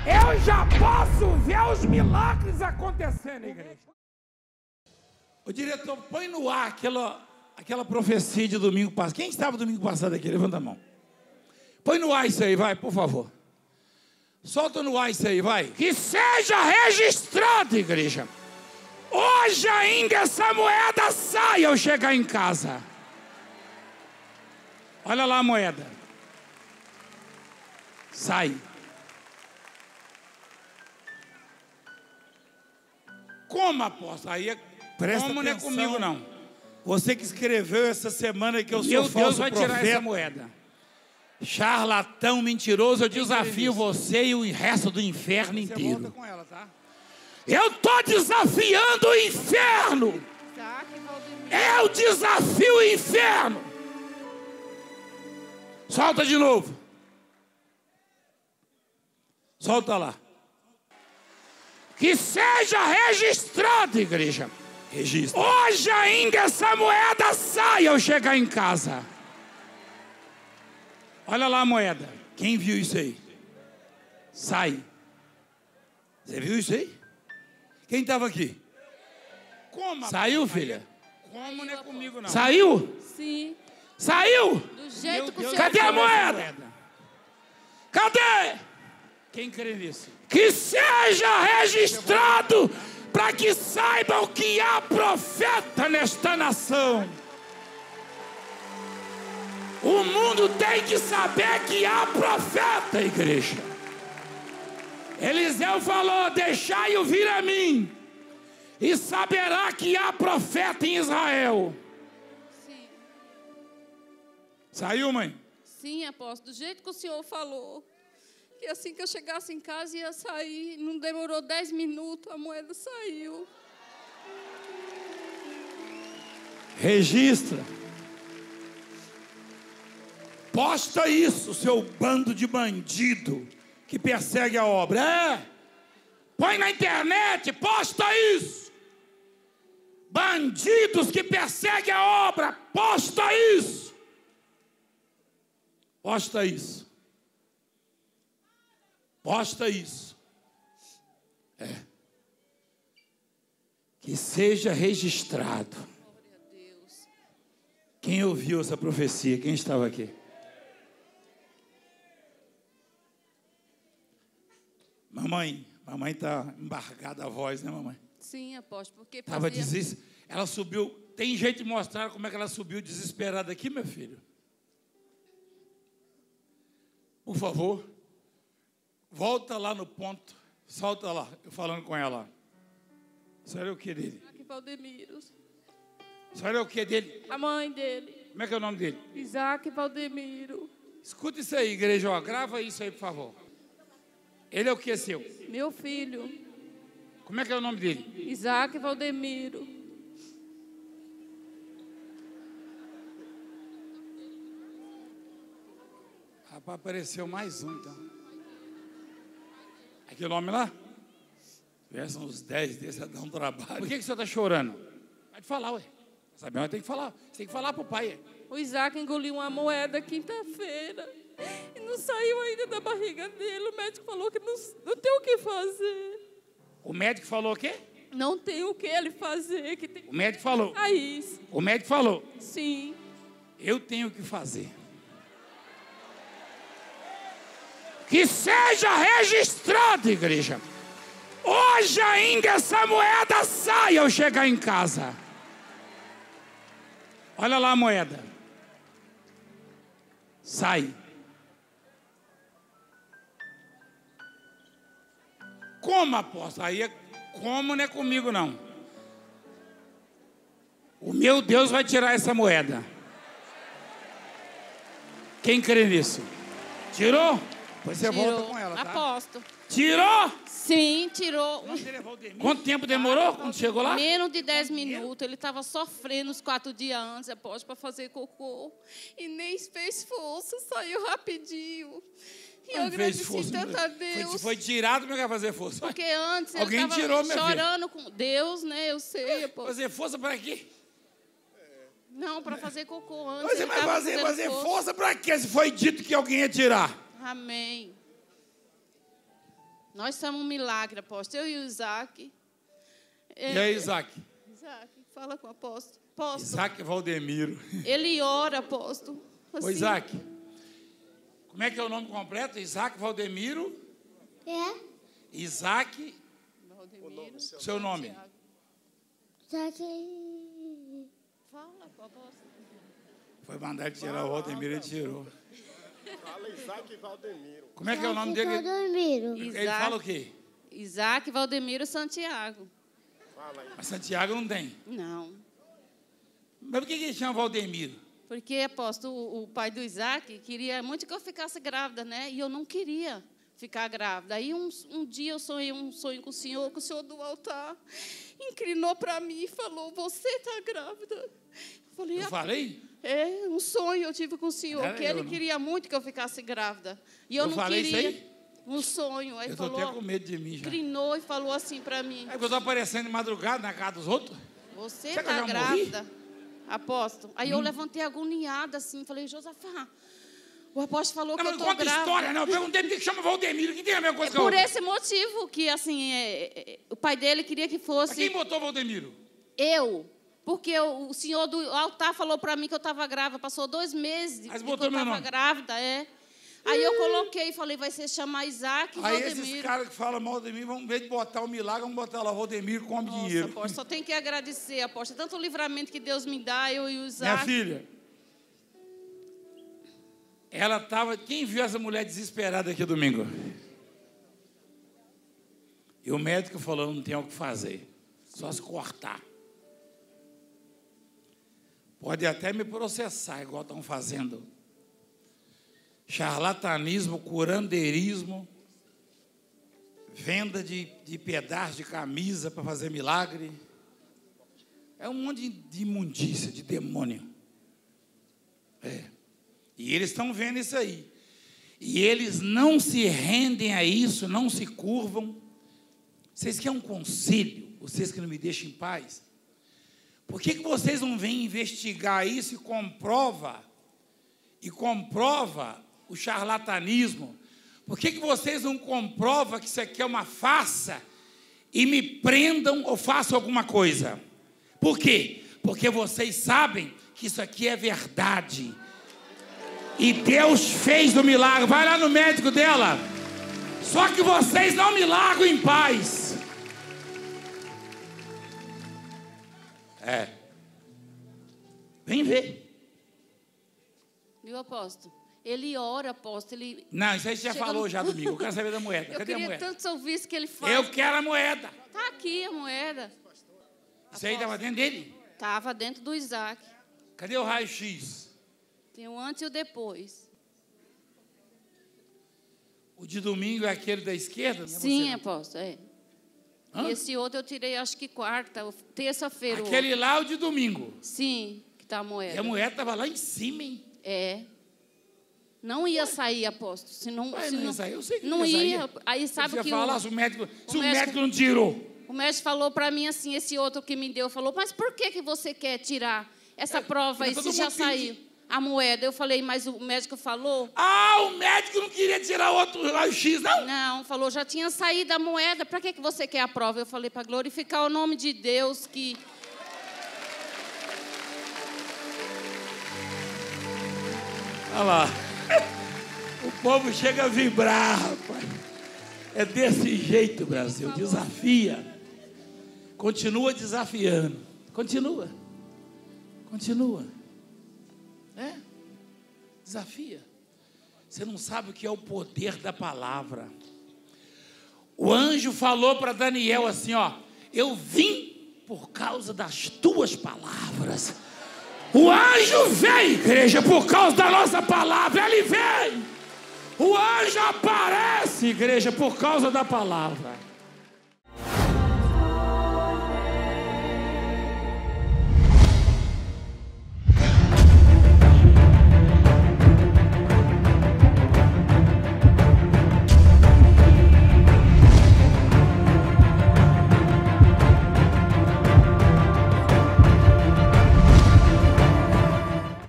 Eu já posso ver os milagres acontecendo, igreja. O diretor, põe no ar aquela profecia de domingo passado. Quem estava domingo passado aqui? Levanta a mão. Põe no ar isso aí, vai, por favor. Solta no ar isso aí, vai. Que seja registrado, igreja. Hoje ainda essa moeda sai ao chegar em casa. Olha lá a moeda. Sai. Como, apóstolo? Aí Presta como atenção. não é comigo, não. Você que escreveu essa semana que eu sou Meu falso Deus vai profeta. tirar essa moeda. Charlatão, mentiroso, eu desafio você e o resto do inferno Você inteiro. volta com ela, tá? Eu estou desafiando o inferno. Eu desafio o inferno. Solta de novo. Solta lá. Que seja registrado, igreja. Registra. Hoje ainda essa moeda sai ao chegar em casa. Olha lá a moeda. Quem viu isso aí? Sai. Você viu isso aí? Quem estava aqui? Como? Saiu, filha? Como não é comigo, não? Saiu? Sim. Saiu? Do jeito que o senhor Cadê a falou. moeda? Cadê? Quem crê nisso? Que seja registrado para que saibam que há profeta nesta nação. O mundo tem que saber que há profeta, igreja. Eliseu falou: deixai-o vir a mim, e saberá que há profeta em Israel. Sim. Saiu, mãe? Sim, apóstolo. Do jeito que o senhor falou. Que assim que eu chegasse em casa ia sair. Não demorou 10 minutos, a moeda saiu. Registra. Posta isso, seu bando de bandido que persegue a obra. É. Põe na internet, posta isso. Bandidos que perseguem a obra, posta isso. Posta isso. Posta isso. É. Que seja registrado. Glória a Deus. Quem ouviu essa profecia? Quem estava aqui? Mamãe está embargada a voz, né, mamãe? Sim, apóstolo. Porque Estava ela subiu. Tem jeito de mostrar como é que ela subiu desesperada aqui, meu filho? Por favor. Volta lá no ponto. Solta lá, eu falando com ela. Isso é o que dele? Isaac Valdemiro. Isso é o que dele? A mãe dele. Como é que é o nome dele? Isaac Valdemiro. Escuta isso aí, igreja, ó, grava isso aí, por favor. Ele é o que seu? Meu filho. Como é que é o nome dele? Isaac Valdemiro. Rapaz, apareceu mais um, então. Aquele nome lá? Se tivesse uns 10 desses, ia dar um trabalho. Por que você está chorando? Pode falar, ué. Sabe, mas tem que falar. Você tem que falar pro pai. O Isaac engoliu uma moeda quinta-feira. E não saiu ainda da barriga dele. O médico falou que não tem o que fazer. O médico falou o quê? Não tem o que ele fazer. Que tem... O médico falou. Isso. O médico falou. Sim. Eu tenho que fazer. Que seja registrado, igreja. Hoje ainda essa moeda sai ao chegar em casa. Olha lá a moeda. Sai. Como, apóstolo? Aí como não é comigo, não. O meu Deus vai tirar essa moeda. Quem crê nisso? Tirou? Depois você volta com ela, tá? Apóstolo. Tirou? Sim, tirou. Quanto tempo demorou quando chegou lá? Menos de 10 minutos. Ele estava sofrendo os 4 dias antes, apóstolo, para fazer cocô. E nem fez força, saiu rapidinho. E eu agradeci tanto a Deus. Foi tirado, como é que vai fazer força? Porque antes alguém ele tirou, estava minha chorando com Deus, né? Eu sei, apóstolo. Fazer força para quê? Não, para fazer cocô antes. Você vai fazer força para quê? Se foi dito que alguém ia tirar. Amém. Nós somos um milagre, apóstolo. Eu e o Isaac. E aí, Isaac? Isaac, fala com o apóstolo. Apóstolo. Isaac Valdemiro. Ele ora, apóstolo. Assim. Ô, Isaac, como é que é o nome completo? Isaac Valdemiro? É? Isaac. Valdemiro. Seu nome? Isaac. Fala com o apóstolo. Foi mandar ele tirar o Valdemiro, ele tirou. Fala Isaac Valdemiro. Como é que é o nome dele? Valdemiro. Ele fala o quê? Isaac Valdemiro Santiago. Fala aí. Mas Santiago não tem. Não. Mas por que ele chama Valdemiro? Porque, apóstolo, o pai do Isaac queria muito que eu ficasse grávida, né? E eu não queria ficar grávida. Aí um dia eu sonhei um sonho com o senhor do altar inclinou para mim e falou: você está grávida. Eu falei? É, um sonho eu tive com o senhor, que ele queria muito que eu ficasse grávida. E eu não falei queria. Isso aí? Um sonho. Aí eu estou até com medo de mim já. Inclinou e falou assim para mim: É porque eu estou aparecendo de madrugada na casa dos outros? você Será que está eu já grávida? Apóstolo. Aí eu levantei agoniada assim, falei: Josafá, o apóstolo falou que eu estou grávida. Não conta história, não. Eu perguntei por que chama Valdemiro, que tem a mesma coisa que por esse motivo que, assim, o pai dele queria que fosse... Mas quem botou Valdemiro? Eu. Porque o senhor do altar falou para mim que eu estava grávida. Passou 2 meses Mas que botou eu meu estava nome. grávida, Aí eu coloquei e falei: vai ser chamar Isaac Aí Valdemiro. esses caras que falam mal de mim, vão ver de botar o milagre, vamos botar lá Valdemiro, come Nossa, dinheiro. apóstolo, só tem que agradecer, apóstolo. Tanto o livramento que Deus me dá, eu e o Isaac. Minha filha, ela estava... Quem viu essa mulher desesperada aqui domingo? E o médico falou: não tem o que fazer, só se cortar. Pode até me processar, igual estão fazendo. Charlatanismo, curandeirismo, venda de pedaços de camisa para fazer milagre. É um monte de imundícia, de demônio. E eles estão vendo isso aí. E eles não se rendem a isso, não se curvam. Vocês querem um conselho? Vocês que não me deixam em paz? Por que vocês não vêm investigar isso e comprova o charlatanismo? Por que vocês não comprovam que isso aqui é uma farsa e me prendam ou façam alguma coisa? Por quê? Porque vocês sabem que isso aqui é verdade. E Deus fez o milagre. Vai lá no médico dela. Só que vocês não me largam em paz. Vem ver. Viu, apóstolo? Ele ora, apóstolo. Ele... Não, isso aí você já falou já domingo. Eu quero saber da moeda. Cadê a moeda? Eu queria tanto ouvir isso que ele faz. Eu quero a moeda. Está aqui a moeda. Isso aí estava dentro dele? Estava dentro do Isaac. Cadê o raio-x? Tem o antes e o depois. O de domingo é aquele da esquerda? Sim, apóstolo, E esse outro eu tirei, acho que quarta, terça-feira. Aquele lá é o de domingo? Sim, que está a moeda. E a moeda estava lá em cima, hein? Não ia sair, apóstolo. Senão, não ia sair, eu sei que não ia. Ia. Aí sabe você que falar, se o médico não tirou. O médico falou para mim assim, esse outro que me deu, falou: mas por que você quer tirar essa prova aí se já saiu a moeda? Eu falei: mas o médico falou... o médico não queria tirar outro raio-x, não? Não, falou, já tinha saído a moeda, para que você quer a prova? Eu falei: para glorificar o nome de Deus, que... Olha lá. O povo chega a vibrar, rapaz. É desse jeito, Brasil. Desafia. Continua desafiando. Continua. Desafia. Você não sabe o que é o poder da palavra. O anjo falou para Daniel assim, eu vim por causa das tuas palavras. O anjo vem, igreja, por causa da nossa palavra. Ele vem. O anjo aparece, igreja, por causa da palavra.